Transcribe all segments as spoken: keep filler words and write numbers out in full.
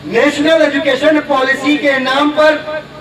National education policy के नाम पर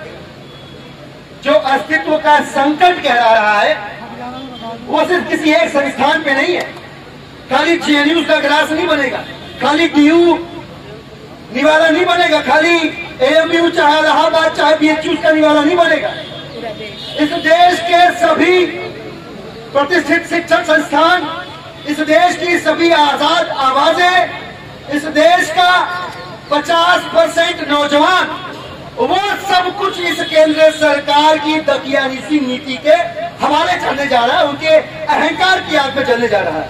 जो अस्तित्व का संकट कहला रहा है वो सिर्फ किसी एक संस्थान पे नहीं है। खाली जेएनयू का ग्लास नहीं बनेगा, खाली डीयू निवाला नहीं बनेगा, खाली एएमयू चाहे इलाहाबाद चाहे बीएचयू का निवाला नहीं बनेगा। इस देश के सभी प्रतिष्ठित शिक्षण संस्थान, इस देश की सभी आजाद आवाजें, इस देश का पचास परसेंट नौजवान, वो सब कुछ इस केंद्र सरकार की दकियानुसी नीति के हवाले चलने जा रहा है, उनके अहंकार की आग में चलने जा रहा है।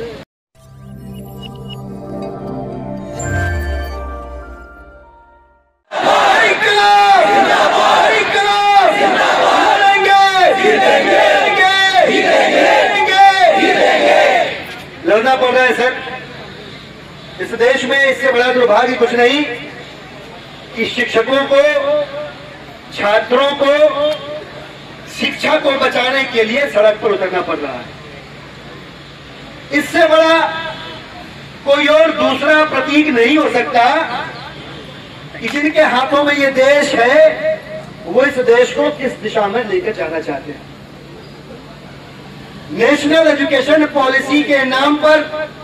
लड़ना पड़ रहा है सर। इस देश में इससे बड़ा दुर्भाग्य कुछ नहीं कि शिक्षकों को, छात्रों को, शिक्षा को बचाने के लिए सड़क पर उतरना पड़ रहा है। इससे बड़ा कोई और दूसरा प्रतीक नहीं हो सकता कि जिनके हाथों में ये देश है वो इस देश को किस दिशा में लेकर जाना चाहते हैं। नेशनल एजुकेशन पॉलिसी के नाम पर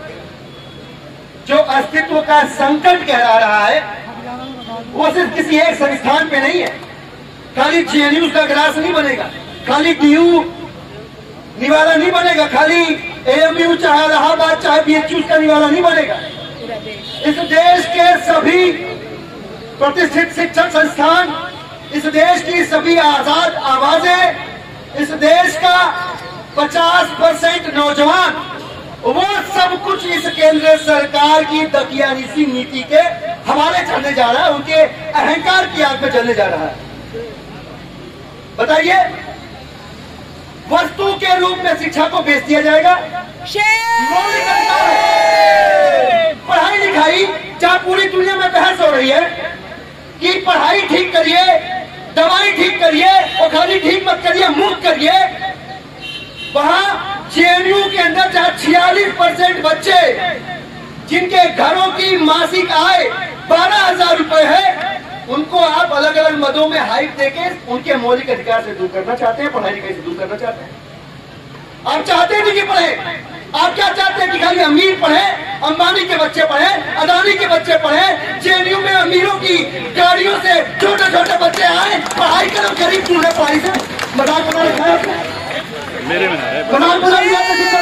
जो अस्तित्व का संकट कहला रहा है वो सिर्फ किसी एक संस्थान पे नहीं है। खाली जेएनयू का ग्लास नहीं बनेगा, खाली डीयू निवाला नहीं बनेगा, खाली एएमयू चाहे इलाहाबाद चाहे बीएचयू का निवाला नहीं बनेगा। इस देश के सभी प्रतिष्ठित शिक्षण संस्थान, इस देश की सभी आजाद आवाजें, इस देश का पचास परसेंट नौजवान, वो सब कुछ इस केंद्र सरकार की दकियानुसी नीति के हवाले चलने जा रहा है, उनके अहंकार की आग में चलने जा रहा है। बताइए, वस्तु के रूप में शिक्षा को बेच दिया जाएगा। मौलिक अधिकार है। पढ़ाई लिखाई, जहां पूरी दुनिया में बहस हो रही है कि पढ़ाई ठीक करिए, दवाई ठीक करिए और खाली ठीक मत करिए, मुक्त करिए, वहां जेएनयू के अंदर जहां छियालीस परसेंट बच्चे जिनके घरों की मासिक आय बारह हजार रुपए है, उनको आप अलग अलग मदों में हाइक देके उनके मौलिक अधिकार से दूर करना चाहते हैं, पढ़ाई लिखाई से दूर करना चाहते हैं। आप चाहते नहीं कि पढ़े, आप क्या चाहते हैं कि खाली अमीर पढ़े, अंबानी के बच्चे पढ़े, अदानी के बच्चे पढ़े, जेएनयू में अमीरों की गाड़ियों से छोटे छोटे बच्चे आए, पढ़ाई करो, गरीब दूर है पढ़ाई से। मजाक बना रखा है आपने, मेरे में मजाक बना दिया।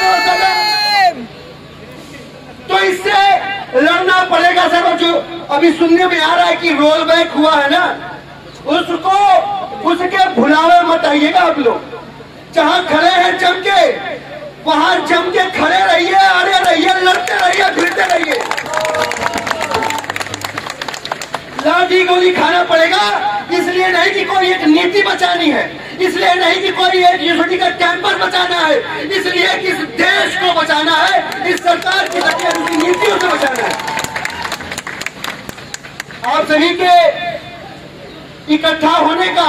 तो इससे लड़ना पड़ेगा सर। जो अभी सुनने में आ रहा है कि रोल बैक हुआ है ना, उसको उसके भुलावे मत आइएगा आप लोग। जहां खड़े हैं जम के, वहां जम के खड़े रहिए, अड़े रहिए, लड़ते रहिए, भिड़ते रहिए। लाठी गोली खाना पड़ेगा, इसलिए नहीं कि कोई एक नीति बचानी है, इसलिए नहीं कि कोई एक यूनिवर्सिटी का कैंपस बचाना है, इसलिए कि इस देश को बचाना है, इस सरकार की नीतियों से बचाना है। आप सभी के इकट्ठा होने का,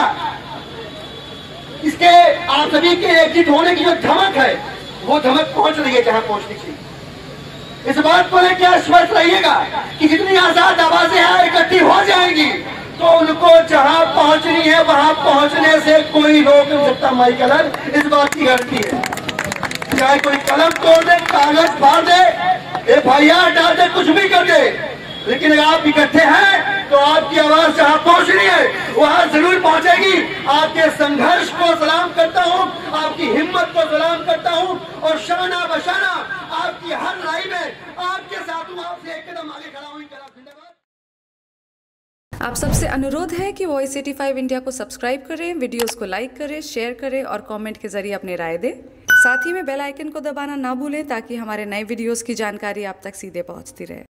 इसके आप सभी के एकजुट होने की जो धमक है वो धमक पहुंच रही है जहां पहुंचनी चाहिए। इस बात को लेकर स्पष्ट रहिएगा कि जितनी आजाद आवाजें यहाँ इकट्ठी हो जाएंगी तो उनको जहां पहुंचनी है वहां पहुंचने से कोई रोक नहीं सकता। माई कलर, इस बात की गारंटी है। चाहे कोई कलम तोड़ दे, कागज फाड़ दे, एफ आई आर डाल दे, कुछ भी कर दे, लेकिन अगर आप इकट्ठे हैं तो आपकी आवाज जहां पहुंचनी है वहां जरूर पहुंचेगी। आपके संघर्ष को सलाम करता हूं, आपकी हिम्मत को सलाम करता हूं और शाना बशाना आपकी हर लड़ाई में आपके साथ हूं, आपसे एक कदम आगे खड़ा हूं। जिंदाबाद। आप सबसे अनुरोध है कि वॉइस पचासी इंडिया को सब्सक्राइब करें, वीडियोस को लाइक करें, शेयर करें और कमेंट के जरिए अपनी राय दें। साथ ही में बेल आइकन को दबाना ना भूलें ताकि हमारे नए वीडियोस की जानकारी आप तक सीधे पहुंचती रहे।